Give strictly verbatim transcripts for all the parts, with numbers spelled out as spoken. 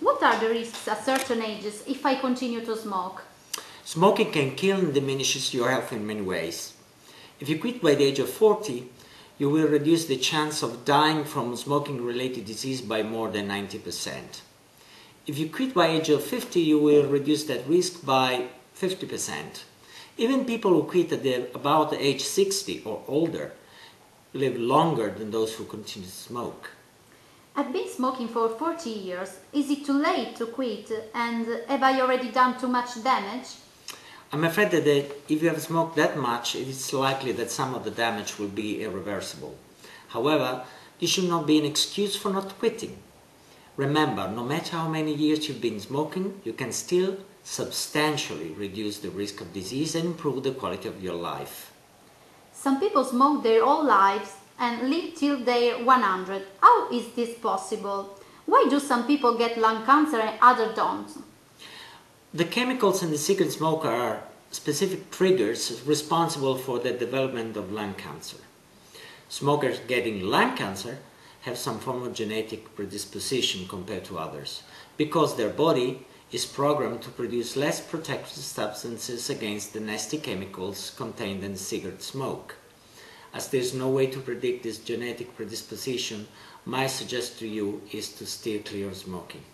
What are the risks at certain ages if I continue to smoke? Smoking can kill and diminishes your health in many ways. If you quit by the age of forty, you will reduce the chance of dying from smoking-related disease by more than ninety percent. If you quit by the age of fifty, you will reduce that risk by fifty percent. Even people who quit at the, about age sixty or older live longer than those who continue to smoke. I've been smoking for forty years. Is it too late to quit, and have I already done too much damage? I'm afraid that if you have smoked that much, it is likely that some of the damage will be irreversible. However, this should not be an excuse for not quitting. Remember, no matter how many years you've been smoking, you can still substantially reduce the risk of disease and improve the quality of your life. Some people smoke their whole lives and live till they're one hundred. How is this possible? Why do some people get lung cancer and others don't? The chemicals in the cigarette smoke are specific triggers responsible for the development of lung cancer. Smokers getting lung cancer have some form of genetic predisposition compared to others, because their body is programmed to produce less protective substances against the nasty chemicals contained in cigarette smoke. As there is no way to predict this genetic predisposition, my suggestion to you is to steer clear of smoking.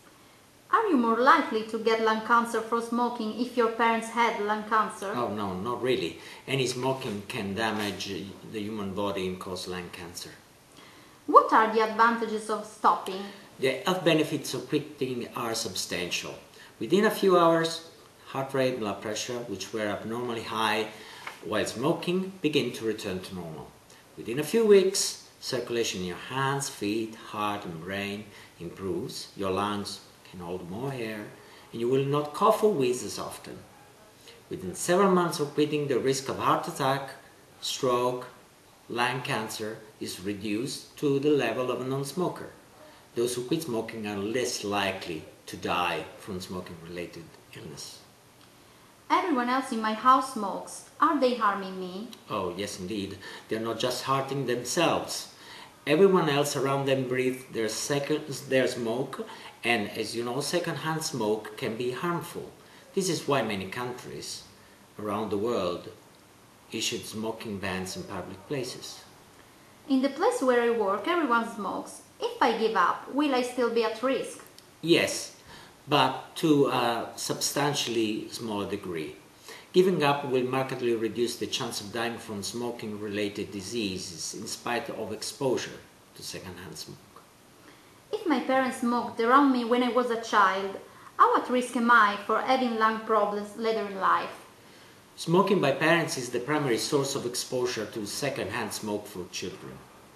Are you more likely to get lung cancer from smoking if your parents had lung cancer? Oh no, not really. Any smoking can damage the human body and cause lung cancer. What are the advantages of stopping? The health benefits of quitting are substantial. Within a few hours, heart rate, blood pressure, which were abnormally high while smoking, begin to return to normal. Within a few weeks, circulation in your hands, feet, heart and brain improves. Your lungs can hold more air, and you will not cough or wheeze as often. Within several months of quitting, the risk of heart attack, stroke, lung cancer is reduced to the level of a non-smoker. Those who quit smoking are less likely to die from smoking-related illness. Everyone else in my house smokes. Are they harming me? Oh, yes, indeed. They're not just hurting themselves. Everyone else around them breathes their, second, their smoke, and as you know, second-hand smoke can be harmful. This is why many countries around the world issued smoking bans in public places. In the place where I work, everyone smokes. If I give up, will I still be at risk? Yes, but to a substantially smaller degree. Giving up will markedly reduce the chance of dying from smoking-related diseases in spite of exposure to second-hand smoke. If my parents smoked around me when I was a child, how at risk am I for having lung problems later in life? Smoking by parents is the primary source of exposure to second-hand smoke for children.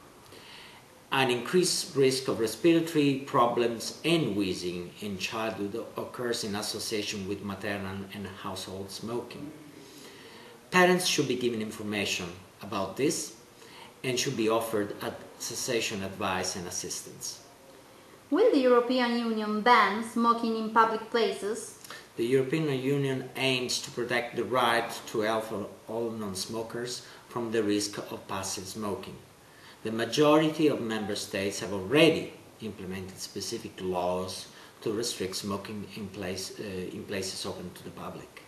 An increased risk of respiratory problems and wheezing in childhood occurs in association with maternal and household smoking. Parents should be given information about this and should be offered cessation advice and assistance. Will the European Union ban smoking in public places? The European Union aims to protect the right to health of all non-smokers from the risk of passive smoking. The majority of member states have already implemented specific laws to restrict smoking in, place, uh, in places open to the public.